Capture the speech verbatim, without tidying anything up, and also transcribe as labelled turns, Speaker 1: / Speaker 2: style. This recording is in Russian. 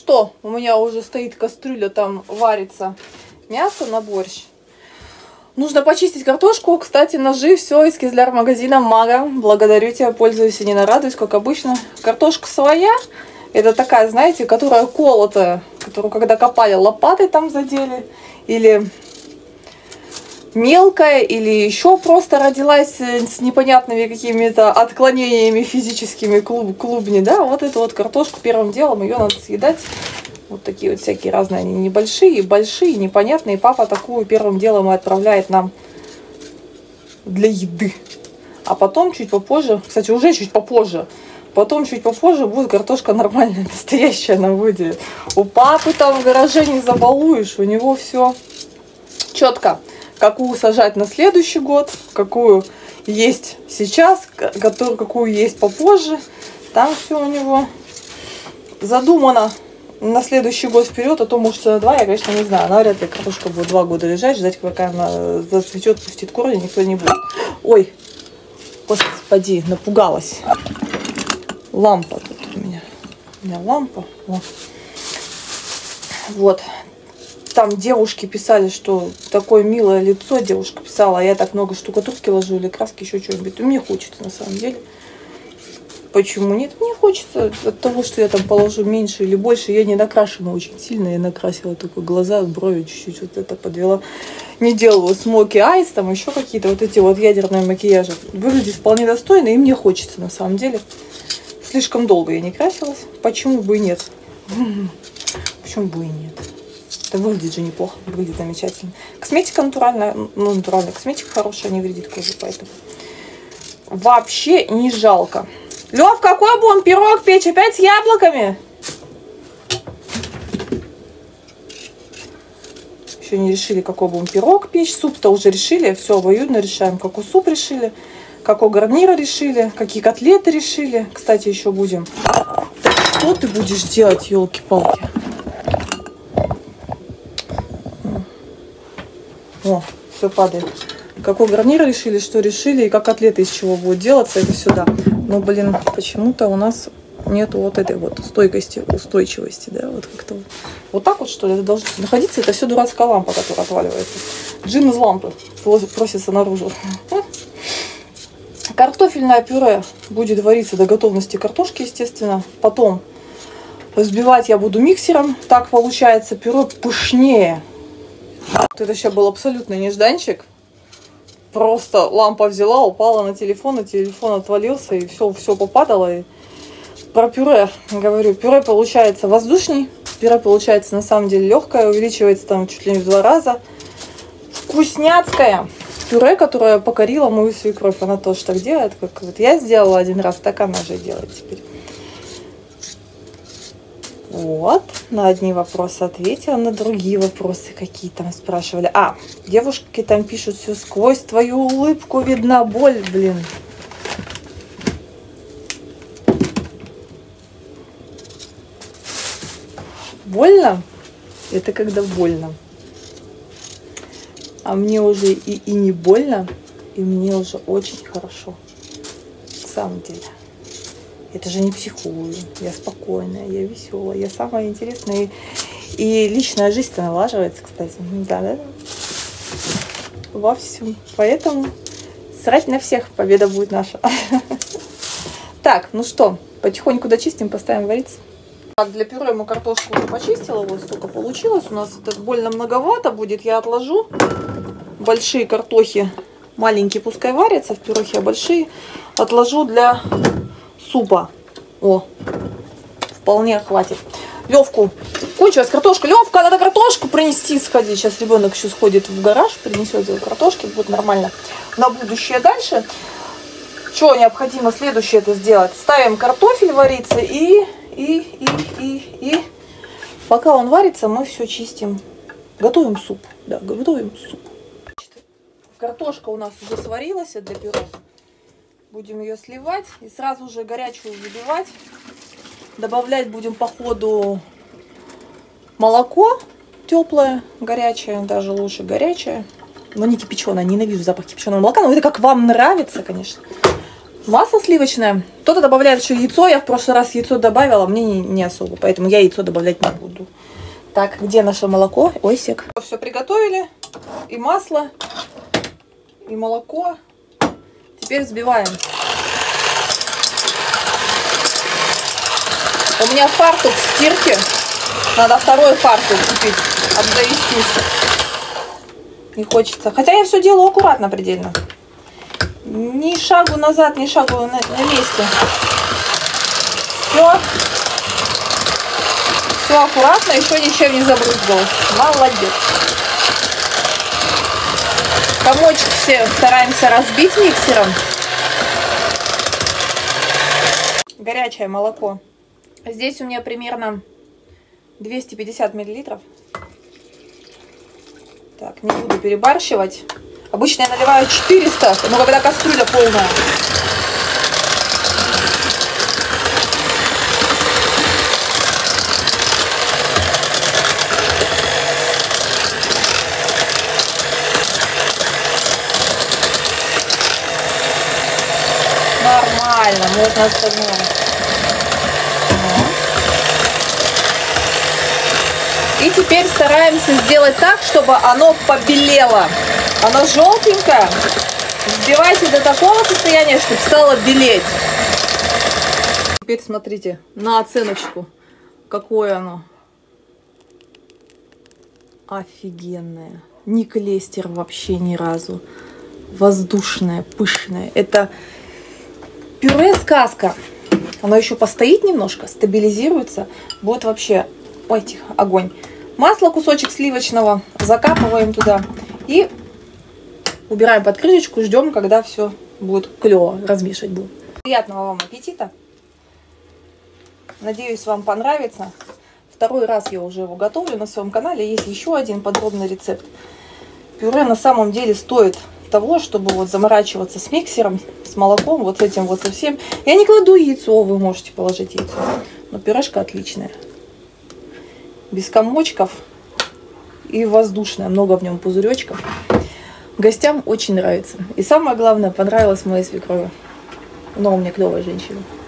Speaker 1: что, у меня уже стоит кастрюля, там варится мясо на борщ. Нужно почистить картошку. Кстати, ножи, все из Кизляр-магазина Мага. Благодарю тебя, пользуюсь и не нарадуюсь, как обычно. Картошка своя. Это такая, знаете, которая колотая, которую когда копали, лопатой там задели. Или мелкая, или еще просто родилась с непонятными какими-то отклонениями физическими клуб, клубни. Да, вот эту вот картошку первым делом ее надо съедать. Вот такие вот всякие разные, они небольшие, большие, непонятные. Папа такую первым делом и отправляет нам для еды. А потом чуть попозже, кстати, уже чуть попозже, потом чуть попозже будет картошка нормальная, настоящая на выделе. У папы там в гараже не забалуешь, у него все четко. Какую сажать на следующий год, какую есть сейчас, которую, какую есть попозже. Там все у него задумано на следующий год вперед, а то, может, на два, я, конечно, не знаю. Навряд ли картошка будет два года лежать, ждать, пока она зацветет, пустит корни, никто не будет. Ой, господи, напугалась. Лампа тут у меня. У меня лампа. О. Вот. Там девушки писали, что такое милое лицо, девушка писала, а я так много штукатурки ложу или краски, еще что-нибудь. Мне хочется, на самом деле. Почему нет? Мне хочется от того, что я там положу меньше или больше. Я не накрашена очень сильно. Я накрасила только глаза, брови чуть-чуть вот это подвела. Не делала смоки айс, там еще какие-то вот эти вот ядерные макияжи. Выглядит вполне достойно, и мне хочется на самом деле. Слишком долго я не красилась. Почему бы и нет? Почему бы и нет? Это выглядит же неплохо, выглядит замечательно. Косметика натуральная, ну натуральная косметика хорошая, не вредит коже, поэтому вообще не жалко. Лев, какой будем пирог печь? Опять с яблоками? Еще не решили, какой будем пирог печь. Суп-то уже решили. Все, обоюдно решаем. Какой суп решили. Какой гарнир решили. Какие котлеты решили. Кстати, еще будем. Так что ты будешь делать, елки-палки? О, все падает. Какой гарнир решили, что решили, и как котлеты из чего будут делаться, это сюда. Но, блин, почему-то у нас нету вот этой вот стойкости, устойчивости, да, вот как-то вот так вот, что ли, это должно находиться. Это все дурацкая лампа, которая отваливается. Джин из лампы просится наружу. Картофельное пюре будет вариться до готовности картошки, естественно. Потом взбивать я буду миксером. Так получается пюре пышнее. Вот это сейчас был абсолютный нежданчик. Просто лампа взяла, упала на телефон, и телефон отвалился, и все, все попадало. И про пюре говорю, пюре получается воздушней, пюре получается на самом деле легкое, увеличивается там чуть ли не в два раза. Вкусняцкое пюре, которое покорила мою свекровь, она тоже так делает, как вот я сделала один раз, так она же делает теперь. Вот, на одни вопросы ответила, на другие вопросы какие там спрашивали. А, девушки там пишут, все сквозь твою улыбку видна боль, блин. Больно? Это когда больно. А мне уже и, и не больно, и мне уже очень хорошо. На самом деле. Это же не психую, я спокойная, я веселая, я самая интересная. И, и личная жизнь-то налаживается, кстати. Да, да, да. Во всем. Поэтому срать на всех, победа будет наша. Так, ну что, потихоньку дочистим, поставим вариться. Так, для пюре мы картошку уже почистила, вот столько получилось. У нас это больно многовато будет, я отложу. Большие картохи, маленькие пускай варятся в пюрехе, а большие отложу для супа. О, вполне хватит. Левку кончилась картошка. Левка, надо картошку принести, сходить. Сейчас ребенок еще сходит в гараж, принесет картошки, будет нормально. На будущее дальше. Что необходимо следующее это сделать? Ставим картофель вариться и, и, и, и, и. Пока он варится, мы все чистим. Готовим суп. Да, готовим суп. Картошка у нас уже сварилась для пюре. Будем ее сливать и сразу же горячую выбивать. Добавлять будем по ходу молоко теплое, горячее, даже лучше горячее. Но не кипяченое, ненавижу запах кипяченого молока. Но это как вам нравится, конечно. Масло сливочное. Кто-то добавляет еще яйцо. Я в прошлый раз яйцо добавила, мне не, не особо, поэтому я яйцо добавлять не буду. Так, где наше молоко? Ой, сек. Все приготовили. И масло, и молоко. Теперь взбиваем. У меня фартук стирки. Надо второй фартук купить, обзавестись. Не хочется. Хотя я все делаю аккуратно предельно. Ни шагу назад, ни шагу на, на месте. Все. Все аккуратно, еще ничем не забрызгалось. Молодец. Комочек все стараемся разбить миксером. Горячее молоко. Здесь у меня примерно двести пятьдесят миллилитров. Так, не буду перебарщивать. Обычно я наливаю четыреста, но когда кастрюля полная. Нормально, можно остальное. И теперь стараемся сделать так, чтобы оно побелело. Оно желтенькое. Взбивайте до такого состояния, чтобы стало белеть. Теперь смотрите на оценочку. Какое оно. Офигенное. Не клейстер вообще ни разу. Воздушное, пышное. Это пюре сказка. Оно еще постоит немножко, стабилизируется. Будет вообще... Ой, тихо, огонь. Масло, кусочек сливочного. Закапываем туда. И убираем под крышечку. Ждем, когда все будет клево. Размешивать будем. Приятного вам аппетита. Надеюсь, вам понравится. Второй раз я уже его готовлю на своем канале. Есть еще один подробный рецепт. Пюре на самом деле стоит того, чтобы вот заморачиваться с миксером, с молоком, вот с этим вот совсем. Я не кладу яйцо, вы можете положить яйцо. Но пюрешка отличная. Без комочков и воздушная. Много в нем пузыречков. Гостям очень нравится. И самое главное, понравилось моей свекрови. Но у меня клевая женщина.